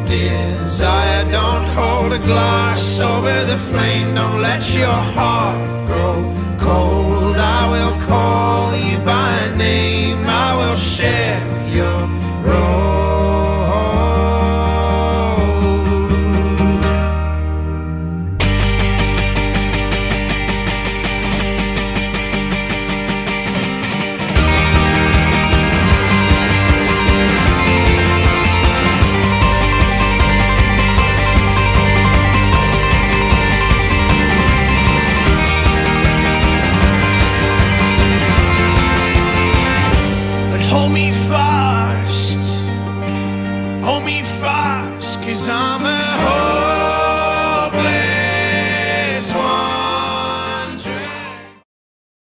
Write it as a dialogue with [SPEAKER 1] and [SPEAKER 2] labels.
[SPEAKER 1] desire. Don't hold a glass over the flame, don't let your heart grow